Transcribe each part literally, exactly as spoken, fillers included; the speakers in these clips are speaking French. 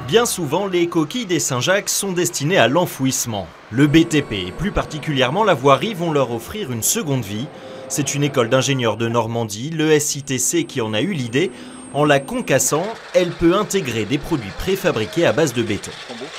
Bien souvent, les coquilles des Saint-Jacques sont destinées à l'enfouissement. Le B T P et plus particulièrement la voirie vont leur offrir une seconde vie. C'est une école d'ingénieurs de Normandie, l'E S I T C, qui en a eu l'idée. En la concassant, elle peut intégrer des produits préfabriqués à base de béton.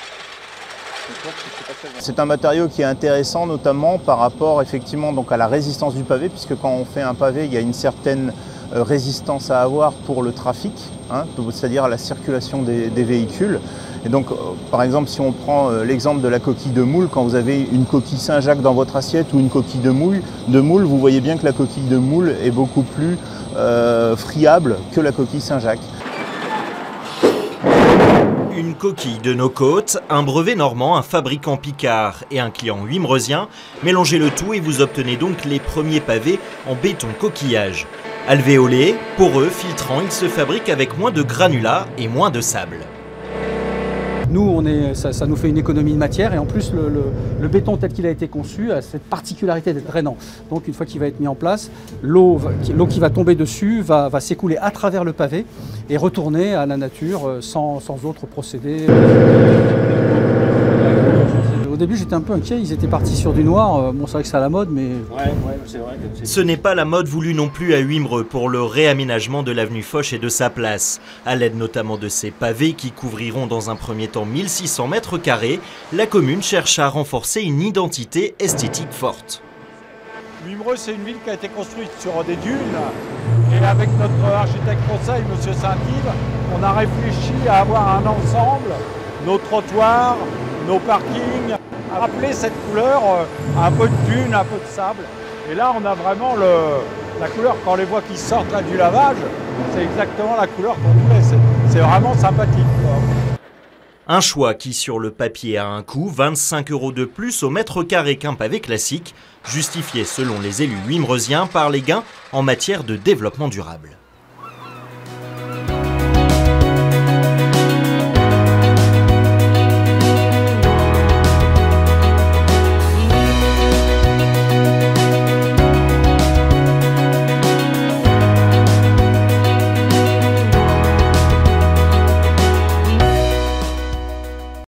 C'est un matériau qui est intéressant notamment par rapport effectivement donc à la résistance du pavé, puisque quand on fait un pavé, il y a une certaine résistance à avoir pour le trafic, hein, c'est-à-dire à la circulation des, des véhicules. Et donc, euh, par exemple, si on prend euh, l'exemple de la coquille de moule, quand vous avez une coquille Saint-Jacques dans votre assiette ou une coquille de moule, de moule, vous voyez bien que la coquille de moule est beaucoup plus euh, friable que la coquille Saint-Jacques. Une coquille de nos côtes, un brevet normand, un fabricant picard et un client huimreusien. Mélangez le tout et vous obtenez donc les premiers pavés en béton coquillage. Alvéolés, poreux, filtrants, ils se fabriquent avec moins de granulats et moins de sable. Nous, on est, ça, ça nous fait une économie de matière et en plus le, le, le béton tel qu'il a été conçu a cette particularité d'être drainant. Donc une fois qu'il va être mis en place, l'eau l'eau qui va tomber dessus va, va s'écouler à travers le pavé et retourner à la nature sans, sans autre procédé. Au début, j'étais un peu inquiet, ils étaient partis sur du noir. Bon, c'est vrai que c'est à la mode, mais... Ouais, ouais, c'est vrai que ce n'est pas la mode voulue non plus à Huimreux pour le réaménagement de l'avenue Foch et de sa place. À l'aide notamment de ces pavés qui couvriront dans un premier temps mille six cents mètres carrés, la commune cherche à renforcer une identité esthétique forte. Huimreux, c'est une ville qui a été construite sur des dunes. Et avec notre architecte conseil, M. Saint-Yves, on a réfléchi à avoir un ensemble, nos trottoirs, nos parkings, rappeler cette couleur, un peu de dune, un peu de sable. Et là, on a vraiment le, la couleur, quand on les voit qui sortent là du lavage, c'est exactement la couleur qu'on voulait. C'est vraiment sympathique, quoi. Un choix qui, sur le papier, a un coût, vingt-cinq euros de plus au mètre carré qu'un pavé classique, justifié selon les élus huimreusiens par les gains en matière de développement durable.